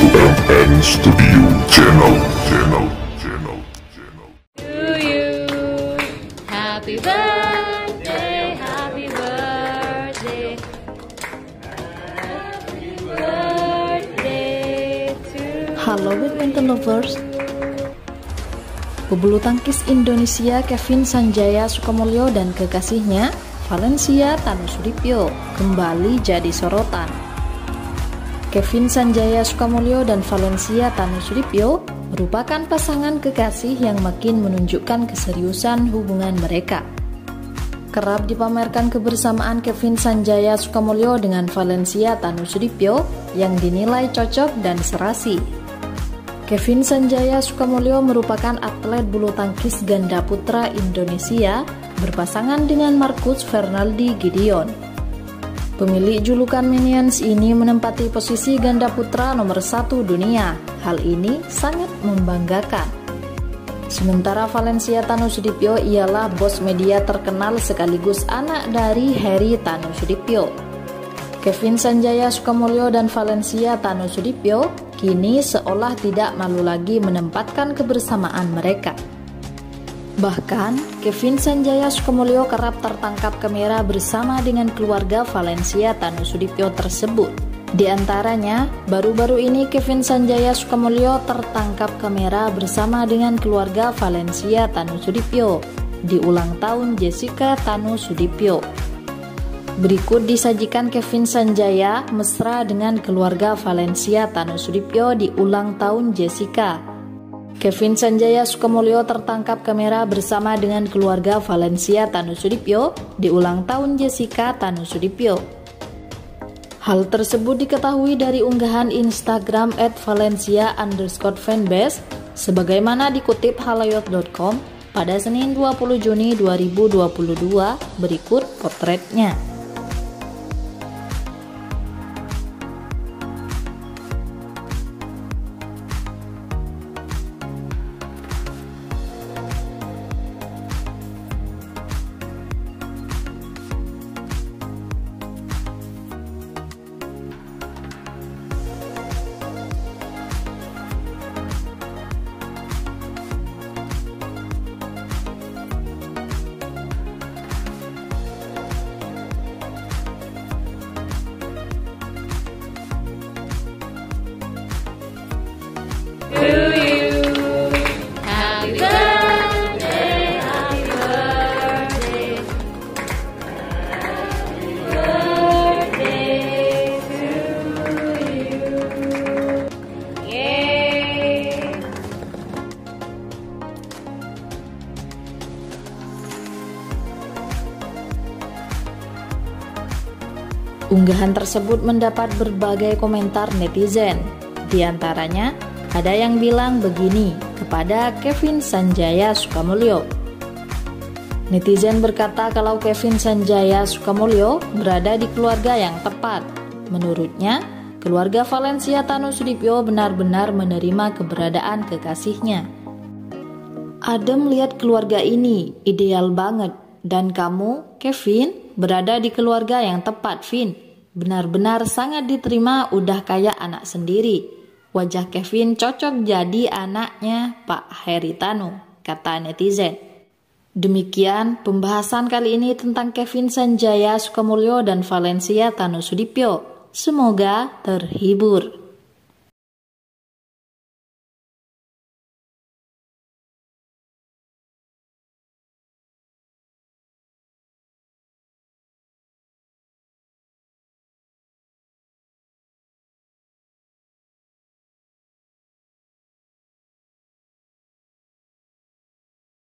UMN Studio Channel. To you, happy birthday, happy birthday, happy birthday to Halo badminton lovers. Pebulu tangkis Indonesia Kevin Sanjaya Sukamulyo dan kekasihnya Valencia Tanusudipyo kembali jadi sorotan. Kevin Sanjaya Sukamulyo dan Valencia Tanusudipyo merupakan pasangan kekasih yang makin menunjukkan keseriusan hubungan mereka. Kerap dipamerkan kebersamaan Kevin Sanjaya Sukamulyo dengan Valencia Tanusudipyo yang dinilai cocok dan serasi. Kevin Sanjaya Sukamulyo merupakan atlet bulu tangkis ganda putra Indonesia berpasangan dengan Marcus Fernaldi Gideon. Pemilik julukan Minions ini menempati posisi ganda putra nomor 1 dunia. Hal ini sangat membanggakan. Sementara Valencia Tanusudipyo ialah bos media terkenal sekaligus anak dari Heri Tanusudipyo. Kevin Sanjaya Sukamulyo dan Valencia Tanusudipyo kini seolah tidak malu lagi menempatkan kebersamaan mereka. Bahkan, Kevin Sanjaya Sukamulyo kerap tertangkap kamera bersama dengan keluarga Valencia Tanusudipyo tersebut. Di antaranya, baru-baru ini Kevin Sanjaya Sukamulyo tertangkap kamera bersama dengan keluarga Valencia Tanusudipyo di ulang tahun Jessica Tanusudipyo. Berikut disajikan Kevin Sanjaya mesra dengan keluarga Valencia Tanusudipyo di ulang tahun Jessica. Kevin Sanjaya Sukamulyo tertangkap kamera bersama dengan keluarga Valencia Tanusudipyo di ulang tahun Jessica Tanusudipyo. Hal tersebut diketahui dari unggahan Instagram @valencia_fanbase sebagaimana dikutip halayot.com pada Senin 20 Juni 2022. Berikut potretnya. you, happy birthday, happy birthday, happy birthday to you. Yay! Unggahan tersebut mendapat berbagai komentar netizen. Di antaranya, ada yang bilang begini kepada Kevin Sanjaya Sukamulyo. Netizen berkata kalau Kevin Sanjaya Sukamulyo berada di keluarga yang tepat. Menurutnya, keluarga Valencia Tanusudipyo benar-benar menerima keberadaan kekasihnya. Adem lihat keluarga ini, ideal banget. Dan kamu, Kevin, berada di keluarga yang tepat, Vin. Benar-benar sangat diterima, udah kayak anak sendiri. Wajah Kevin cocok jadi anaknya Pak Heri Tanu, kata netizen. Demikian pembahasan kali ini tentang Kevin Sanjaya Sukamulyo dan Valencia Tanusudipyo. Semoga terhibur.